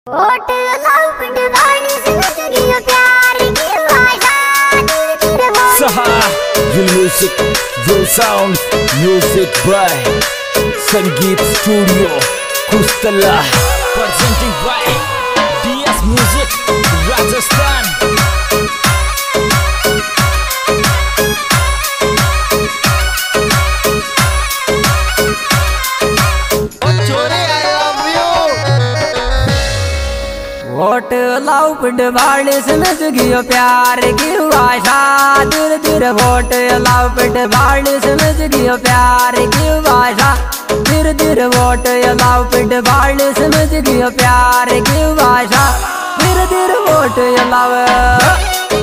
Vote लाओ पिंडवाड़ी से नचगियो प्यार की भाषा दिल तेरे वो Saha, your music, your sound, music by Sangeet Studio, Kustala, presenting by DS Music, Rajasthan. Vote लाओ पिंडवाड़ी से नचगियो प्यार की भाषा दिल तेरे वोट लाओ पिंडवाड़ी से नचगियो प्यार की भाषा दिल तेरे वोट लाओ पिंडवाड़ी से नचगियो प्यार की भाषा दिल तेरे वोट लाओ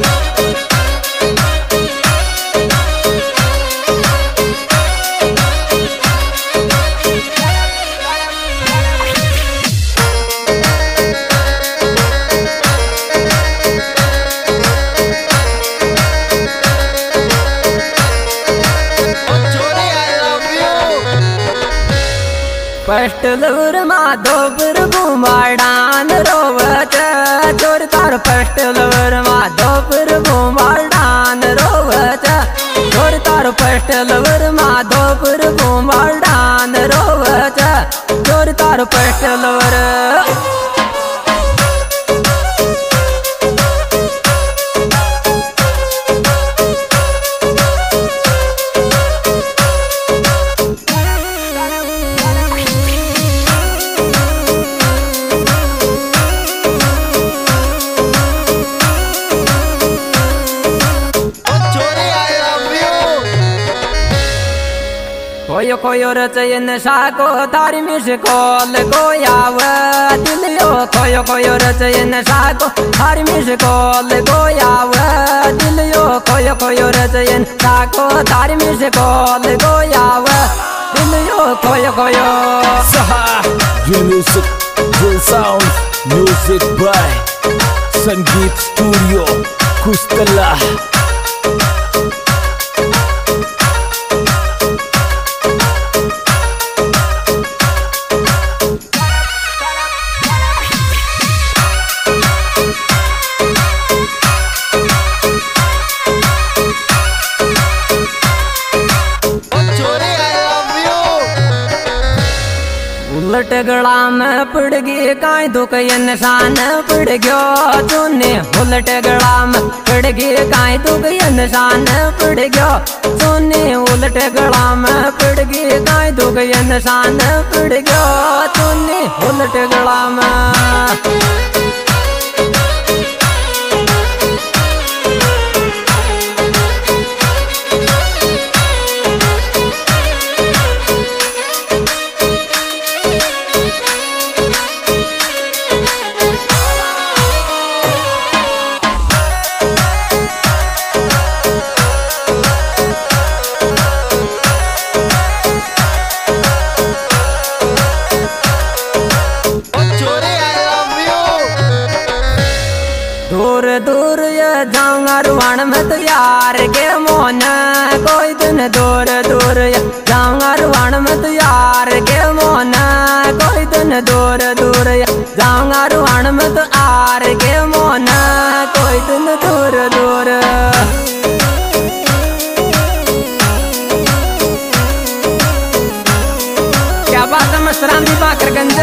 पस्टलवर माधोपुर घुमाडान रोवत चोर तार पस्टलवर माधोपुर घुमाडान रोवत चोर तार पस्टलवर माधोपुर घुमाडान रोवत चोर तार पस्टलवर कोयो रचयन साको तारी मिस कॉल गोयाव दिलियो कोयो रचयन साको तारी मिस कॉल गोयाव दिलियो कोयो रचयन साको तारी मिस कॉल गोयाव दिलियो कोयो Saha, your music, your sound, music by Sangeet Studio, Kustala. उलट गला में पड़ गई काई दुख इंसान पड़ गयो चुने उलट गला में पड़ गई काई दुख इंसान पड़ गयो चुने उलट गला में पड़ गई काई दुख इंसान पड़ गयो चुने उलट गला में दूर दूर ये जाऊंगा रुवान में तो यार के मोन कोई दिन दूर दूर ये जाऊंगा रुवान में तो यार के मोन कोई दिन दूर दूर ये जाऊंगा रुवान में तो आर के मोन कोई दिन दूर दूर क्या बात है मस्तराम दी बाकरगंज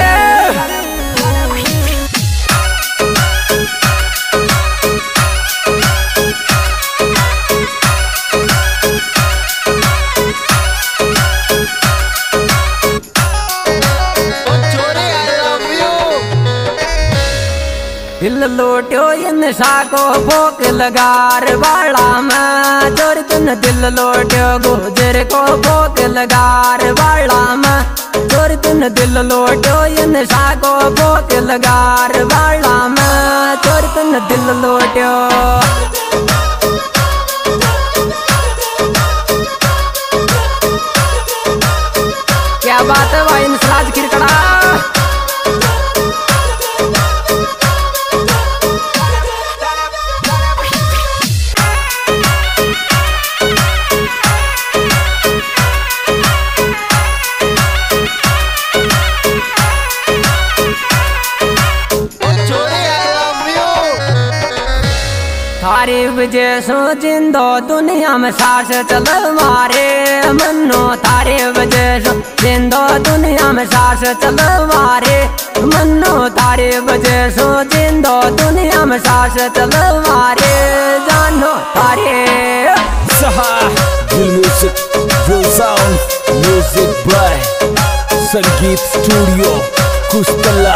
दिल लोट्यो इन साको भोक लगार वाला में चोर तुन दिल लोट्यो गुजर को भोक लगार वाला में चोर तुन दिल लोट्यो इन साको भोक लगार वाला में चोर तुन दिल लोट्यो क्या बात है भाई इंसराज खिरकड़ा तारी वजह सो जिंदो दुनिया में सांस चल मारे मन्नो, तारी वजह सो जिंदो दुनिया में सांस चल मारे मन्नो, तारी वजह सो जिंदो दुनिया में सांस चल मारे जानो तारे सहा Dil music Dil sound music by Sangeet studio Kustala.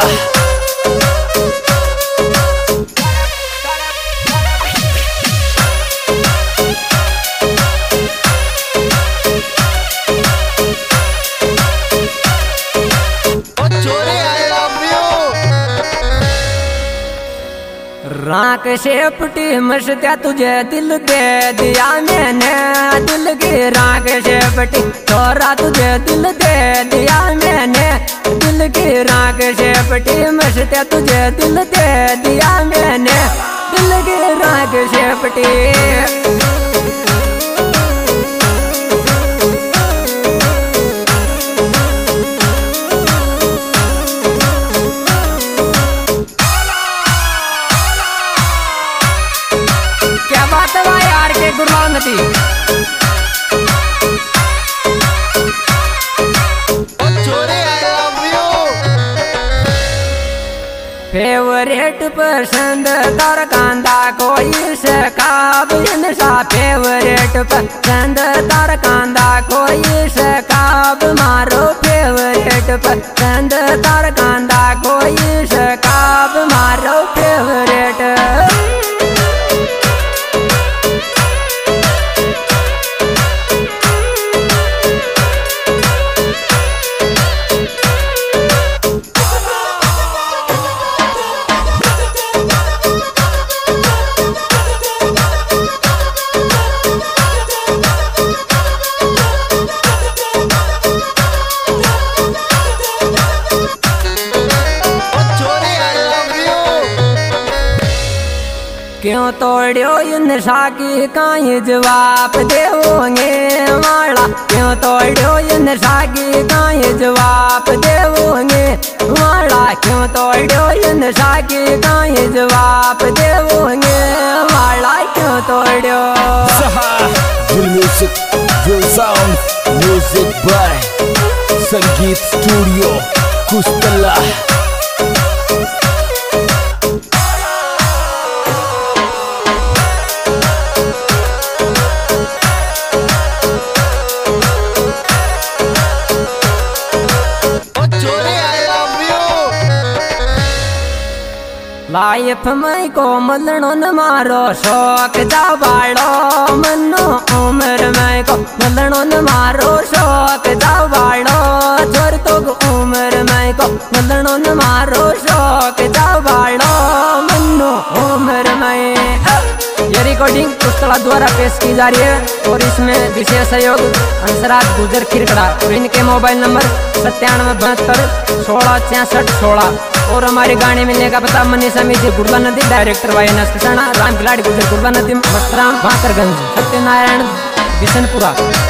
राख शेपटी मस्त्या तुझे दिल दे दिया मैंने, दिल की राख शेपटी छोरा तुझे दिल दे दिया मैंने, दिल की राख शेपटी मस्त्या तुझे दिल दे दिया मैंने, दिल की राख शेपटी। फेवरेट पसंद तार कांदा कोई सकाब इनसा, फेवरेट पसंद तार कांदा कोई सकाब मारो, फेवरेट पसंद तार कांदा कोई सकाब मारो फेवरेट। क्यों तोड़ियो इन साकी काई जवाब देवोगे माला, क्यों तोड़ियो इन साकी काई जवाब देवोगे माला, क्यों तोड़ियो इन साकी काई जवाब देवोगे माला, क्यों तोड़ियो। Dil music Dil sound music by Sangeet studio Kustala. Life में को मलनो न मारो शौक जावाड़ो मनो, उम्र में को मलनो न मारो शौक जावाड़ो, छोर तो उम्र में को मलनो न मारो शौक जावाड़ो मनो उम्र में। ये रिकॉर्डिंग कुस्तला द्वारा पेश की जा रही है और इसमें विशेष सहयोग हंसराज गुजर खिरकड़ा और इनके मोबाइल नंबर 9772 16 66 16 और हमारे गाने मिलने का पता मनीषा मिजी गुड़ला नदी, डायरेक्टर वायनस किसाना, राम खिलाड़ी गुजर गुड़ला नदी, मस्तराम भाकरगंज, सत्यनारायण बिशनपुरा।